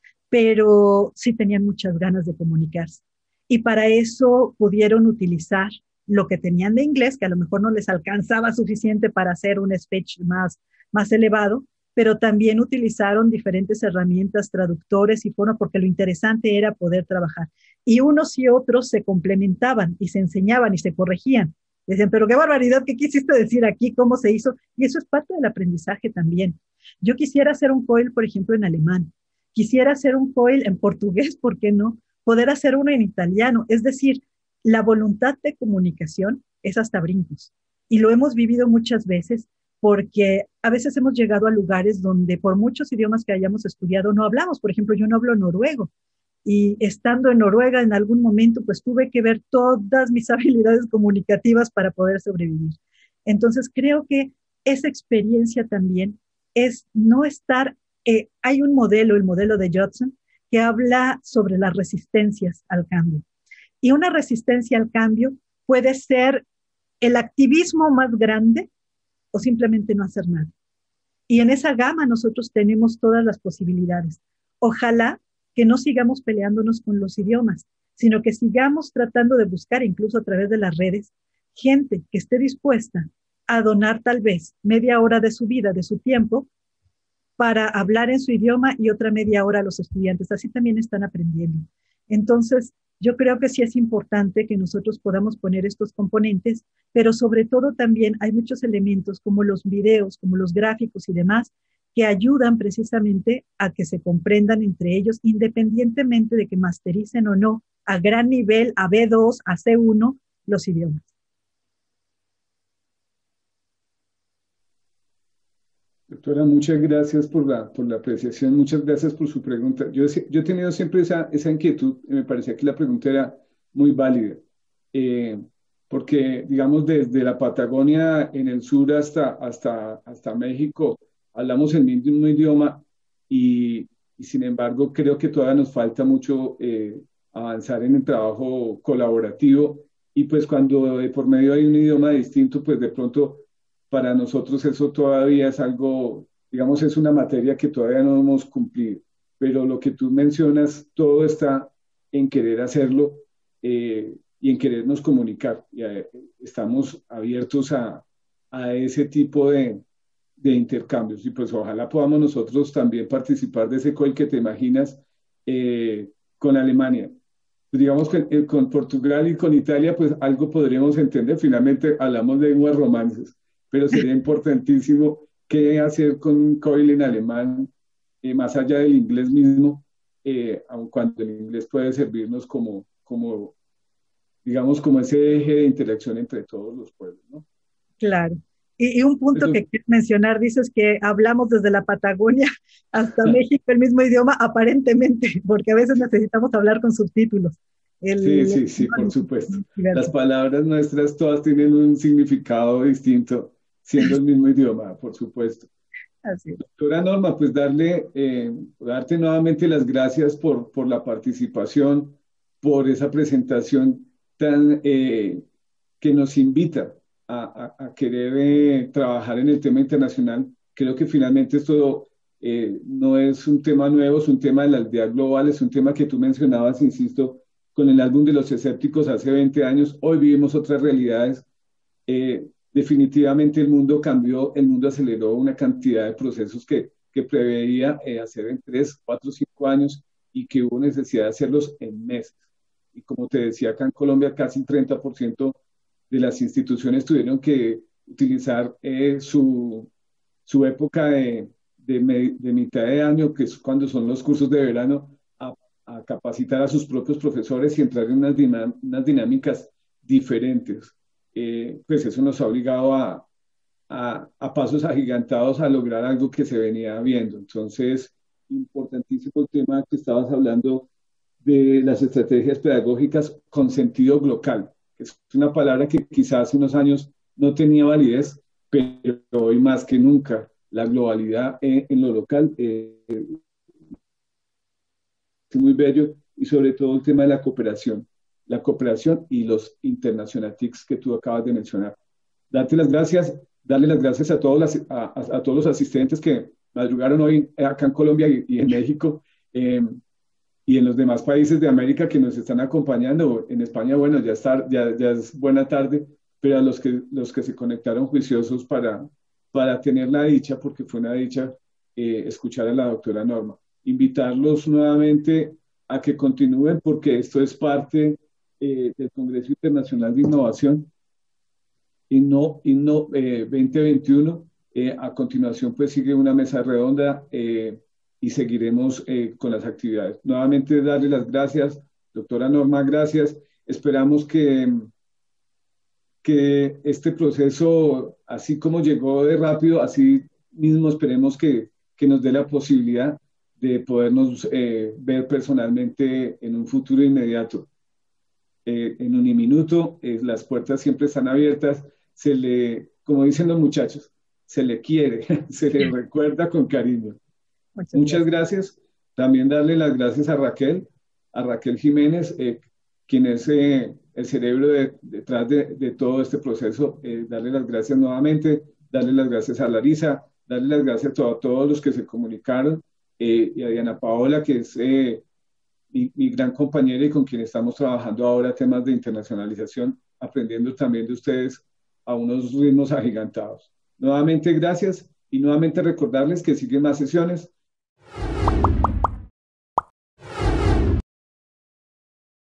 pero sí tenían muchas ganas de comunicarse. Y para eso pudieron utilizar lo que tenían de inglés, que a lo mejor no les alcanzaba suficiente para hacer un speech más, más elevado, pero también utilizaron diferentes herramientas, traductores y formas, porque lo interesante era poder trabajar. Y unos y otros se complementaban y se enseñaban y se corregían. Decían, pero qué barbaridad, ¿qué quisiste decir aquí? ¿Cómo se hizo? Y eso es parte del aprendizaje también. Yo quisiera hacer un coil, por ejemplo, en alemán. Quisiera hacer un coil en portugués, ¿por qué no? Poder hacer uno en italiano. Es decir, la voluntad de comunicación es hasta brincos. Y lo hemos vivido muchas veces porque a veces hemos llegado a lugares donde por muchos idiomas que hayamos estudiado no hablamos. Por ejemplo, yo no hablo noruego. Y estando en Noruega en algún momento, pues tuve que ver todas mis habilidades comunicativas para poder sobrevivir. Entonces, creo que esa experiencia también es no estar, eh, hay un modelo, el modelo de Judson, que habla sobre las resistencias al cambio. Y una resistencia al cambio puede ser el activismo más grande o simplemente no hacer nada. Y en esa gama nosotros tenemos todas las posibilidades. Ojalá que no sigamos peleándonos con los idiomas, sino que sigamos tratando de buscar, incluso a través de las redes, gente que esté dispuesta a donar tal vez media hora de su vida, de su tiempo, para hablar en su idioma y otra media hora a los estudiantes. Así también están aprendiendo. Entonces, yo creo que sí es importante que nosotros podamos poner estos componentes, pero sobre todo también hay muchos elementos como los videos, como los gráficos y demás, que ayudan precisamente a que se comprendan entre ellos, independientemente de que mastericen o no a gran nivel, a B dos, a C uno, los idiomas. Doctora, muchas gracias por la, por la apreciación, muchas gracias por su pregunta. Yo, yo he tenido siempre esa, esa inquietud, y me parecía que la pregunta era muy válida, eh, porque, digamos, desde la Patagonia en el sur hasta, hasta, hasta México, hablamos el mismo idioma y, y sin embargo creo que todavía nos falta mucho eh, avanzar en el trabajo colaborativo y pues cuando de por medio hay un idioma distinto, pues de pronto para nosotros eso todavía es algo, digamos, es una materia que todavía no hemos cumplido, pero lo que tú mencionas, todo está en querer hacerlo eh, y en querernos comunicar. Y, eh, estamos abiertos a, a ese tipo de, de intercambios y pues ojalá podamos nosotros también participar de ese coil que te imaginas eh, con Alemania. Digamos que eh, con Portugal y con Italia pues algo podríamos entender, finalmente hablamos de lenguas romances, pero sería importantísimo qué hacer con un coil en alemán, eh, más allá del inglés mismo, eh, aun cuando el inglés puede servirnos como, como, digamos, como ese eje de interacción entre todos los pueblos, ¿no? Claro. Y, y un punto Eso, que quiero mencionar, dices que hablamos desde la Patagonia hasta México el mismo idioma, aparentemente, porque a veces necesitamos hablar con subtítulos. sí, El, sí, sí, por supuesto. Las diverso. palabras nuestras todas tienen un significado distinto, siendo el mismo idioma, por supuesto. Así es. Doctora Norma, pues darle, eh, darte nuevamente las gracias por, por la participación, por esa presentación tan eh, que nos invita a, a- a querer eh, trabajar en el tema internacional. Creo que finalmente esto eh, no es un tema nuevo, es un tema de la aldea global, es un tema que tú mencionabas, insisto, con el álbum de los escépticos hace veinte años. Hoy vivimos otras realidades. Eh, definitivamente el mundo cambió, el mundo aceleró una cantidad de procesos que, que preveía eh, hacer en tres, cuatro, cinco años y que hubo necesidad de hacerlos en meses. Y como te decía, acá en Colombia casi el treinta por ciento de las instituciones tuvieron que utilizar eh, su, su época de, de, me- de mitad de año, que es cuando son los cursos de verano, a, a capacitar a sus propios profesores y entrar en unas, unas dinámicas diferentes. Eh, pues eso nos ha obligado a, a, a pasos agigantados a lograr algo que se venía viendo. Entonces, importantísimo el tema que estabas hablando de las estrategias pedagógicas con sentido local, que es una palabra que quizás hace unos años no tenía validez, pero hoy más que nunca la globalidad en, en lo local eh, es muy bello, y sobre todo el tema de la cooperación, la cooperación y los internationatics que tú acabas de mencionar. Darte las gracias, darle las gracias a todos, las, a, a, a todos los asistentes que madrugaron hoy acá en Colombia y, y en México, eh, y en los demás países de América que nos están acompañando. En España, bueno, ya, está, ya, ya es buena tarde, pero a los que, los que se conectaron juiciosos para, para tener la dicha, porque fue una dicha eh, escuchar a la doctora Norma. Invitarlos nuevamente a que continúen, porque esto es parte eh, del Congreso Internacional de Innovación Inno, Inno, eh, veinte veintiuno. Eh, a continuación, pues sigue una mesa redonda eh, y seguiremos eh, con las actividades. Nuevamente, darle las gracias, doctora Norma, gracias. Esperamos que, que este proceso, así como llegó de rápido, así mismo esperemos que, que nos dé la posibilidad de podernos eh, ver personalmente en un futuro inmediato. Eh, en un minuto, eh, las puertas siempre están abiertas, se le, como dicen los muchachos, se le quiere, se le recuerda con cariño. Muchas, Muchas gracias. gracias. También darle las gracias a Raquel, a Raquel Jiménez, eh, quien es eh, el cerebro de, detrás de, de todo este proceso. Eh, darle las gracias nuevamente, darle las gracias a Larisa, darle las gracias a, to a todos los que se comunicaron, eh, y a Diana Paola, que es eh, mi, mi gran compañera y con quien estamos trabajando ahora temas de internacionalización, aprendiendo también de ustedes a unos ritmos agigantados. Nuevamente, gracias, y nuevamente recordarles que siguen más sesiones.